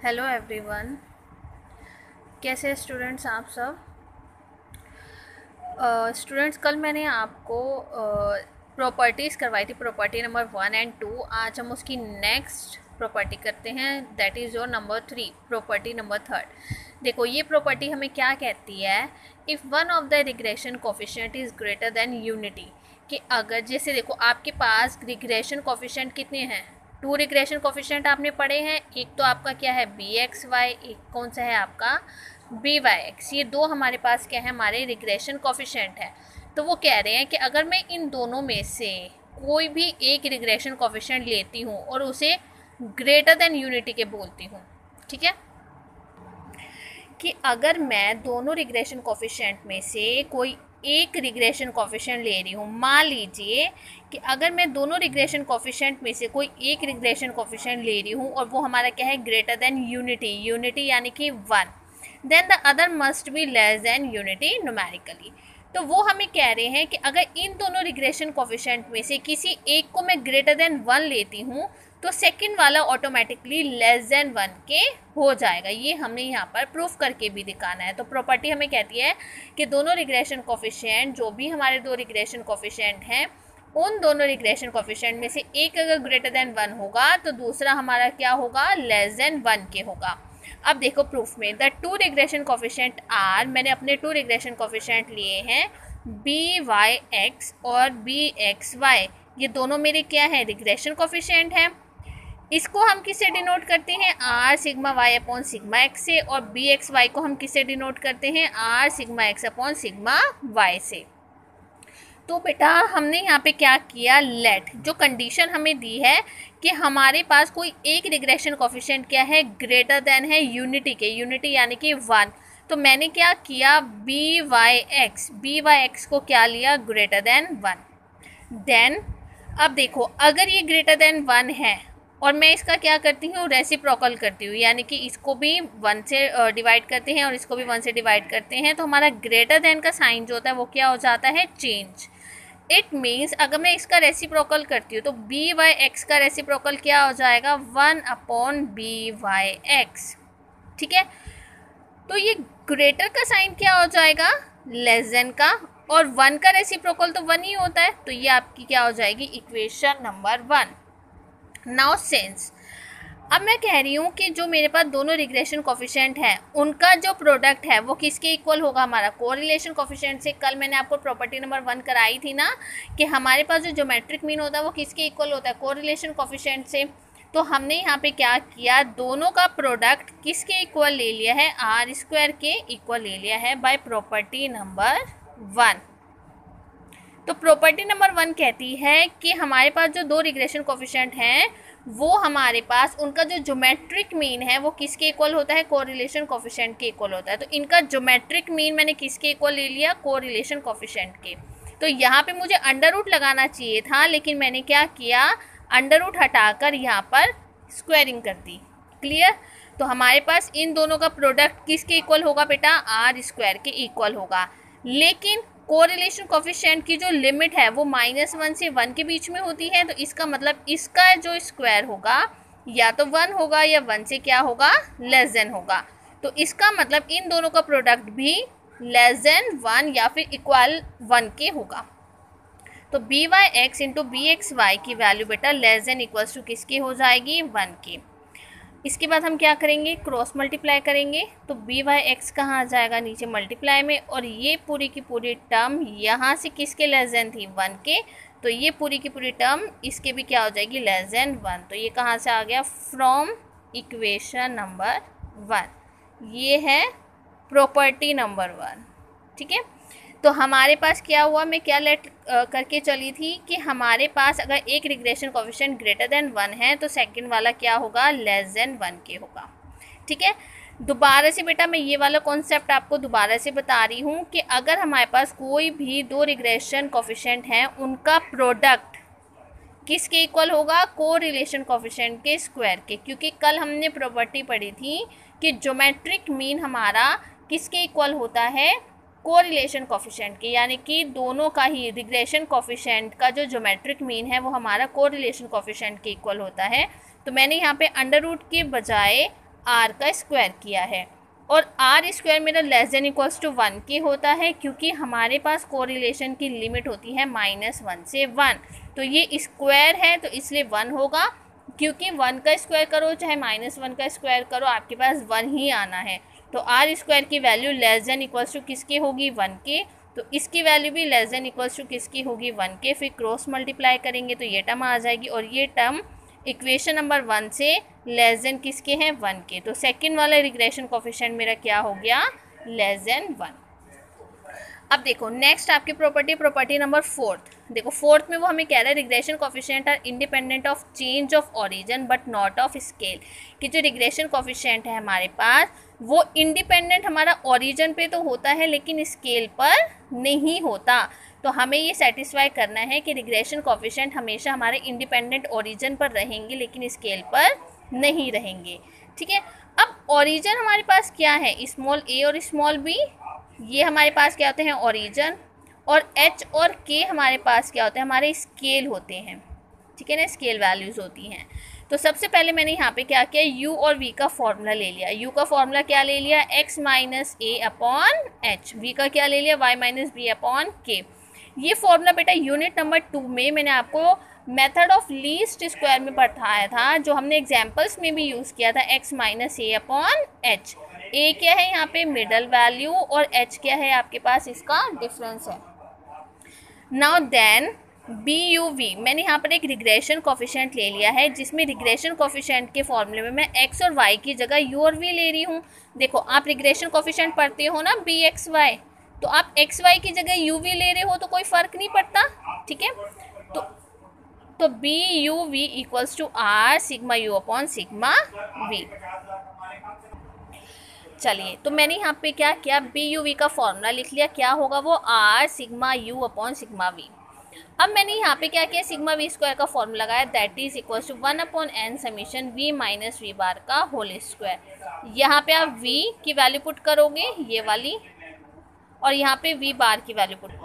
Hello everyone, कैसे students आप सब। स्टूडेंट्स कल मैंने आपको प्रॉपर्टीज़ करवाई थी, प्रॉपर्टी नंबर 1 और 2। आज हम उसकी नेक्स्ट प्रॉपर्टी करते हैं, that is your number 3, property number 3। देखो ये प्रॉपर्टी हमें क्या कहती है, if one of the regression coefficient is greater than unity, कि अगर जैसे देखो आपके पास रिग्रेशन कोफिशिएंट कितने हैं, 2 रिग्रेशन कोफिशिएंट आपने पढ़े हैं। एक तो आपका क्या है बी एक्स वाई, एक कौन सा है आपका बी वाई एक्स। ये दो हमारे पास क्या है, हमारे रिग्रेशन कोफिशिएंट है। तो वो कह रहे हैं कि अगर मैं इन दोनों में से कोई भी एक रिग्रेशन कोफिशिएंट लेती हूँ और उसे ग्रेटर देन यूनिटी के बोलती हूँ, ठीक है, कि अगर मैं दोनों रिग्रेशन कोफिशिएंट में से कोई एक रिग्रेशन कोफिशिएंट ले रही हूँ, मान लीजिए कि अगर मैं दोनों रिग्रेशन कोफिशिएंट में से कोई एक रिग्रेशन कोफिशिएंट ले रही हूँ और वो हमारा क्या है ग्रेटर देन यूनिटी, यूनिटी यानी कि 1, then the other must be less than unity numerically. तो वो हमें कह रहे हैं कि अगर इन दोनों रिग्रेशन कोफिशिएंट में से किसी एक को मैं ग्रेटर देन 1 लेती हूँ तो सेकंड वाला ऑटोमेटिकली लेस देन 1 के हो जाएगा। ये हमने यहाँ पर प्रूफ करके भी दिखाना है। तो प्रॉपर्टी हमें कहती है कि दोनों रिग्रेशन कोफिशिएंट, जो भी हमारे दो रिग्रेशन कोफिशिएंट हैं, उन दोनों रिग्रेशन कोफिशिएंट में से एक अगर ग्रेटर देन 1 होगा तो दूसरा हमारा क्या होगा, लेस देन 1 के होगा। अब देखो प्रूफ में, द 2 रिग्रेशन कोफिशिएंट आर, मैंने अपने 2 रिग्रेशन कोफिशिएंट लिए हैं बी वाई एक्स और बी एक्स वाई। ये दोनों मेरे क्या है, रिग्रेशन कोफिशिएंट हैं। इसको हम किससे डिनोट करते हैं, R sigma Y upon sigma X से, और बी एक्स वाई को हम किससे डिनोट करते हैं, R sigma X upon sigma Y से। तो बेटा हमने यहाँ पे क्या किया, लेट, जो कंडीशन हमें दी है कि हमारे पास कोई एक रिग्रेशन कोफिशिएंट क्या है, ग्रेटर देन है यूनिटी के, यूनिटी यानी कि 1। तो मैंने क्या किया, बी वाई एक्स को क्या लिया, ग्रेटर देन 1। देन अब देखो अगर ये ग्रेटर देन 1 है और मैं इसका क्या करती हूँ, रेसिप्रोकल करती हूँ, यानी कि इसको भी 1 से डिवाइड करते हैं और इसको भी 1 से डिवाइड करते हैं, तो हमारा ग्रेटर देन का साइन जो होता है वो क्या हो जाता है, चेंज। इट मीन्स अगर मैं इसका रेसिप्रोकल करती हूँ तो बी वाई एक्स का रेसिप्रोकल क्या हो जाएगा, 1 अपॉन बी वाई एक्स, ठीक है। तो ये ग्रेटर का साइन क्या हो जाएगा, लेस देन का, और 1 का रेसिप्रोकल तो 1 ही होता है, तो ये आपकी क्या हो जाएगी, इक्वेशन नंबर 1। नाउ सिंस अब मैं कह रही हूँ कि जो मेरे पास दोनों रिग्रेशन कोफिशिएंट हैं उनका जो प्रोडक्ट है वो किसके इक्वल होगा, हमारा कोरिलेशन कोफिशिएंट से। कल मैंने आपको प्रॉपर्टी नंबर 1 कराई थी ना, कि हमारे पास जो ज्योमेट्रिक मीन होता है वो किसके इक्वल होता है, कोरिलेशन कोफिशिएंट से। तो हमने यहाँ पे क्या किया, दोनों का प्रोडक्ट किसके इक्वल ले लिया है, आर स्क्वायर के इक्वल ले लिया है बाय प्रॉपर्टी नंबर 1। तो प्रॉपर्टी नंबर 1 कहती है कि हमारे पास जो दो रिग्रेशन कोफिशिएंट हैं वो हमारे पास उनका जो ज्योमेट्रिक मीन है वो किसके इक्वल होता है, कोरिलेशन कोफिशिएंट के इक्वल होता है। तो इनका ज्योमेट्रिक मीन मैंने किसके इक्वल ले लिया, कोरिलेशन कोफिशिएंट के। तो यहाँ पे मुझे अंडर रूट लगाना चाहिए था, लेकिन मैंने क्या किया, अंडर रूट हटाकर यहाँ पर स्क्वायरिंग कर दी। क्लियर। तो हमारे पास इन दोनों का प्रोडक्ट किसके इक्वल होगा बेटा, आर स्क्वायर के इक्वल होगा। लेकिन कोरिलेशन कोफिशिएंट की जो लिमिट है वो -1 से 1 के बीच में होती है, तो इसका मतलब इसका जो स्क्वायर होगा या तो 1 होगा या 1 से क्या होगा, लेस देन होगा। तो इसका मतलब इन दोनों का प्रोडक्ट भी लेस देन 1 या फिर इक्वल 1 के होगा। तो B Y X into B X Y की वैल्यू बेटा लेस देन इक्वल्स टू किसकी हो जाएगी, 1 की। इसके बाद हम क्या करेंगे, क्रॉस मल्टीप्लाई करेंगे। तो बी वाई एक्स कहाँ आ जाएगा, नीचे मल्टीप्लाई में, और ये पूरी की पूरी टर्म यहाँ से किसके लेस देन थी, 1 के, तो ये पूरी की पूरी टर्म इसके भी क्या हो जाएगी, लेस देन 1। तो ये कहाँ से आ गया, फ्रॉम इक्वेशन नंबर 1। ये है प्रॉपर्टी नंबर 1, ठीक है। तो हमारे पास क्या हुआ, मैं क्या लेट करके चली थी कि हमारे पास अगर एक रिग्रेशन कोफिशिएंट ग्रेटर देन 1 है तो सेकंड वाला क्या होगा, लेस देन 1 के होगा, ठीक है। दोबारा से बेटा मैं ये वाला कॉन्सेप्ट आपको दोबारा से बता रही हूँ कि अगर हमारे पास कोई भी दो रिग्रेशन कोफिशिएंट हैं उनका प्रोडक्ट किसके इक्वल होगा, कोरिलेशन कोफिशिएंट के स्क्वायर के, क्योंकि कल हमने प्रॉपर्टी पढ़ी थी कि ज्योमेट्रिक मीन हमारा किसके इक्वल होता है, कोरिलेशन कोफिशिएंट के, यानी कि दोनों का ही रिग्रेशन कोफिशिएंट का जो ज्योमेट्रिक मीन है वो हमारा कोरिलेशन कोफिशिएंट के इक्वल होता है। तो मैंने यहाँ पे अंडर रूट के बजाय आर का स्क्वायर किया है, और आर स्क्वायर मेरा लेस देन इक्वल्स टू 1 के होता है, क्योंकि हमारे पास कोरिलेशन की लिमिट होती है -1 से 1, तो ये स्क्वायर है तो इसलिए 1 होगा, क्योंकि 1 का स्क्वायर करो चाहे -1 का स्क्वायर करो आपके पास 1 ही आना है। तो आर स्क्वायर की value less than equals to किसकी होगी, 1 के, तो इसकी वैल्यू भी लेस देन इक्वल्स टू किसकी होगी, 1 के। फिर क्रॉस मल्टीप्लाई करेंगे तो ये टर्म आ जाएगी, और ये टर्म इक्वेशन नंबर 1 से लेस देन किसके हैं, 1 के। तो सेकंड वाला रिग्रेशन कोफिशिएंट मेरा क्या हो गया, लेस देन 1। अब देखो नेक्स्ट आपकी प्रॉपर्टी नंबर 4। देखो 4th में वो हमें कह रहा है regression coefficient are independent of change of origin but not of scale, कि जो रिग्रेशन कोफिशिएंट है हमारे पास वो इंडिपेंडेंट हमारा ओरिजिन पे तो होता है लेकिन स्केल पर नहीं होता। तो हमें ये सेटिस्फाई करना है कि रिग्रेशन कोफिशिएंट हमेशा हमारे इंडिपेंडेंट ओरिजिन पर रहेंगे लेकिन स्केल पर नहीं रहेंगे। ठीक है, अब ओरिजिन हमारे पास क्या है, स्मॉल ए और स्मॉल बी, ये हमारे पास क्या होते हैं ओरिजिन, और एच और के हमारे पास क्या होते हैं, हमारे स्केल होते हैं। ठीक है ना, स्केल वैल्यूज़ होती हैं। तो सबसे पहले मैंने यहाँ पे क्या किया, यू और वी का फॉर्मूला ले लिया। यू का फॉर्मूला क्या ले लिया, X minus A upon H. V का क्या ले लिया, वाई माइनस बी अपॉन के। ये फॉर्मूला बेटा यूनिट नंबर 2 में मैंने आपको मेथड ऑफ लीस्ट स्क्वायर में पढ़ाया था, जो हमने एग्जाम्पल्स में भी यूज़ किया था, X minus A upon H. A क्या है यहाँ पे मिडल वैल्यू, और एच क्या है आपके पास इसका डिफरेंस है। Now then B U V, मैंने यहाँ पर एक रिग्रेशन कोफिशिएंट ले लिया है, जिसमें रिग्रेशन कोफिशिएंट के फॉर्मूले में मैं एक्स और वाई की जगह यू और वी ले रही हूँ। देखो आप रिग्रेशन कोफिशिएंट पढ़ते हो ना बी एक्स वाई, तो आप एक्स वाई की जगह यू वी ले रहे हो तो कोई फ़र्क नहीं पड़ता। ठीक है, तो B U V equals to R sigma U upon sigma V. चलिए, तो मैंने यहाँ पे क्या किया, बी यू वी का फॉर्मूला लिख लिया, क्या होगा वो R sigma U upon sigma V. अब मैंने यहाँ पे क्या किया, सिग्मा वी स्क्वायर का फॉर्मूला लगाया, दैट इज इक्वल टू 1 अपॉन N summation V minus V bar का होल स्क्वायर। यहाँ पे आप वी की वैल्यू पुट करोगे ये वाली, और यहाँ पे वी बार की वैल्यू पुट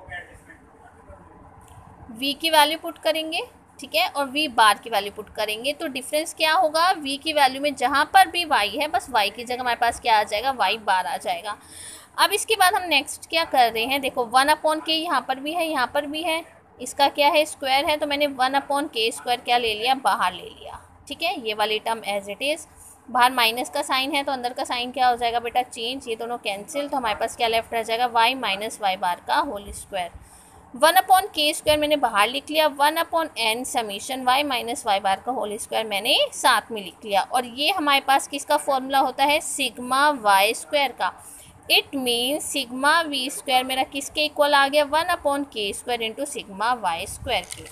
करेंगे। ठीक है, और v बार की वैल्यू पुट करेंगे, तो डिफरेंस क्या होगा, v की वैल्यू में जहाँ पर भी y है बस y की जगह हमारे पास क्या आ जाएगा, y बार आ जाएगा। अब इसके बाद हम नेक्स्ट क्या कर रहे हैं, देखो 1 अपॉन के यहाँ पर भी है यहाँ पर भी है, इसका क्या है स्क्वायर है, तो मैंने 1 अपॉन के स्क्वायर क्या ले लिया, बाहर ले लिया। ठीक है, ये वाली टर्म एज इट इज़, बाहर माइनस का साइन है तो अंदर का साइन क्या हो जाएगा बेटा चेंज, ये दोनों कैंसिल, तो हमारे पास क्या लेफ्ट रह जाएगा, y माइनस वाई बार का होल स्क्वायर। 1 अपॉन के स्क्वायर मैंने बाहर लिख लिया, 1 अपॉन N summation Y minus Y bar का होल स्क्वायर मैंने साथ में लिख लिया, और ये हमारे पास किसका फॉर्मूला होता है, सिग्मा वाई स्क्वायर का। It means sigma V square मेरा किसके इक्वल आ गया, 1 अपॉन K square into sigma Y square के।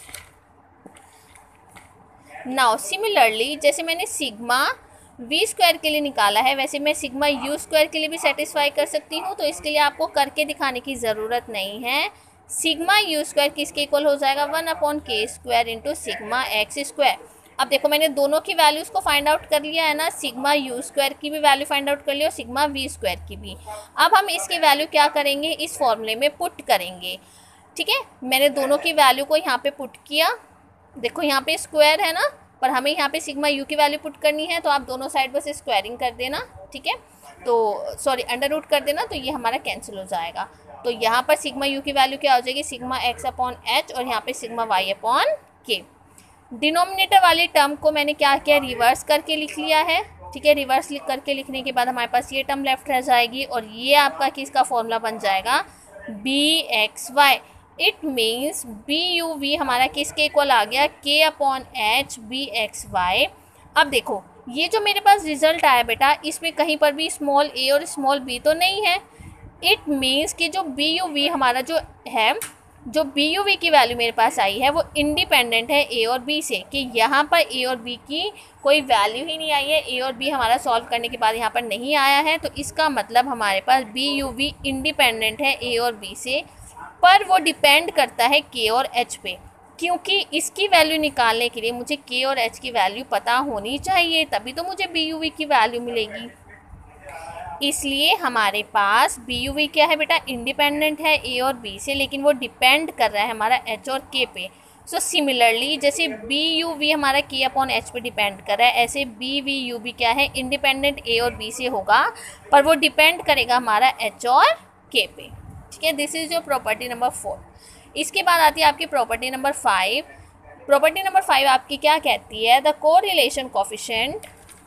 नाउ सिमिलरली जैसे मैंने सिग्मा वी स्क्वायर के लिए निकाला है, वैसे मैं सिग्मा यू स्क्वायर के लिए भी सेटिस्फाई कर सकती हूँ, तो इसके लिए आपको करके दिखाने की ज़रूरत नहीं है। सिग्मा यू स्क्वायर किसके इक्वल हो जाएगा, 1 अपॉन K square into sigma X square. अब देखो मैंने दोनों की वैल्यूज़ को फाइंड आउट कर लिया है ना, सिग्मा यू स्क्वायर की भी वैल्यू फाइंड आउट कर लिया और सिग्मा वी स्क्वायर की भी। अब हम इसकी वैल्यू क्या करेंगे, इस फॉर्मूले में पुट करेंगे। ठीक है, मैंने दोनों की वैल्यू को यहाँ पे पुट किया, देखो यहाँ पे स्क्वायर है ना, पर हमें यहाँ पे सिग्मा यू की वैल्यू पुट करनी है, तो आप दोनों साइड बस स्क्वायरिंग कर देना। ठीक है, तो सॉरी अंडर रूट कर देना, तो ये हमारा कैंसिल हो जाएगा। तो यहाँ पर सिग्मा यू की वैल्यू क्या हो जाएगी, सिग्मा एक्स अपॉन एच, और यहाँ पे sigma Y upon K. Denominator वाली टर्म को मैंने क्या किया, रिवर्स करके लिख लिया है। ठीक है, रिवर्स करके लिखने के बाद हमारे पास ये टर्म लेफ्ट रह जाएगी, और ये आपका किसका फॉर्मूला बन जाएगा, B X Y. It means B U V हमारा किसके इक्वल आ गया, K upon H B X Y. अब देखो ये जो मेरे पास रिजल्ट आया बेटा, इसमें कहीं पर भी स्मॉल ए और स्मॉल बी तो नहीं है। इट मीन्स कि जो बी यू वी हमारा जो है, जो बी यू वी की वैल्यू मेरे पास आई है वो इंडिपेंडेंट है ए और बी से, कि यहाँ पर ए और बी की कोई वैल्यू ही नहीं आई है, ए और बी हमारा सॉल्व करने के बाद यहाँ पर नहीं आया है, तो इसका मतलब हमारे पास बी यू वी इंडिपेंडेंट है ए और बी से, पर वो डिपेंड करता है के और एच पे, क्योंकि इसकी वैल्यू निकालने के लिए मुझे के और एच की वैल्यू पता होनी चाहिए, तभी तो मुझे बी यू वी की वैल्यू मिलेगी। इसलिए हमारे पास बी यू वी क्या है बेटा, इंडिपेंडेंट है ए और बी से, लेकिन वो डिपेंड कर रहा है हमारा एच और के पे। सो सिमिलरली जैसे बी यू वी हमारा के अपॉन एच पे डिपेंड कर रहा है, ऐसे बी वी यू भी क्या है, इंडिपेंडेंट ए और बी से होगा, पर वो डिपेंड करेगा हमारा एच और के पे। ठीक है, this is your property number 4। इसके बाद आती है आपकी प्रॉपर्टी नंबर 5। प्रॉपर्टी नंबर 5 आपकी क्या कहती है, the correlation coefficient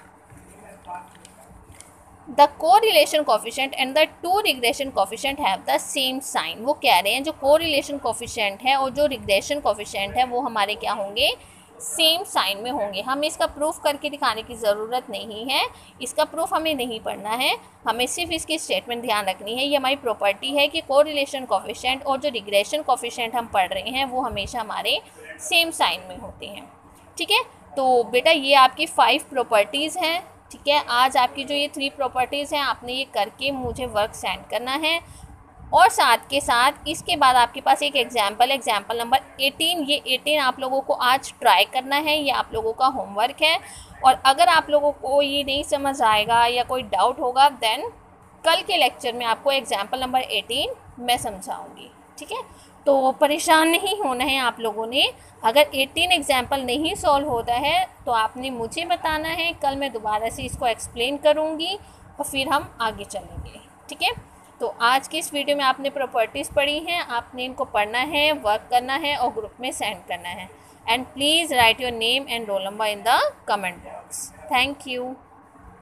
and the two regression coefficient have the same sign. वो कह रहे हैं जो कोरिलेशन कोफिशिएंट है और जो रिग्रेशन कोफिशिएंट है वो हमारे क्या होंगे, सेम साइन में होंगे। हमें इसका प्रूफ करके दिखाने की ज़रूरत नहीं है, इसका प्रूफ हमें नहीं पढ़ना है, हमें सिर्फ इसकी स्टेटमेंट ध्यान रखनी है। ये हमारी प्रॉपर्टी है कि कोरिलेशन कोफिशिएंट और जो रिग्रेशन कोफिशिएंट हम पढ़ रहे हैं वो हमेशा हमारे सेम साइन में होते हैं। ठीक है, तो बेटा ये आपकी 5 प्रॉपर्टीज़ हैं। ठीक है, आज आपकी जो ये 3 प्रॉपर्टीज़ हैं आपने ये करके मुझे वर्क सेंड करना है, और साथ के साथ इसके बाद आपके पास एक एग्जाम्पल नंबर 18, ये 18 आप लोगों को आज ट्राई करना है, ये आप लोगों का होमवर्क है। और अगर आप लोगों को ये नहीं समझ आएगा या कोई डाउट होगा देन कल के लेक्चर में आपको एग्जाम्पल नंबर 18 मैं समझाऊंगी। ठीक है, तो परेशान नहीं होना है आप लोगों ने। अगर 18 एग्जाम्पल नहीं सॉल्व होता है तो आपने मुझे बताना है, कल मैं दोबारा से इसको एक्सप्लेन करूँगी और फिर हम आगे चलेंगे। ठीक है, तो आज की इस वीडियो में आपने प्रॉपर्टीज़ पढ़ी हैं, आपने इनको पढ़ना है, वर्क करना है और ग्रुप में सेंड करना है। And please write your name and roll number in the comment box. Thank you.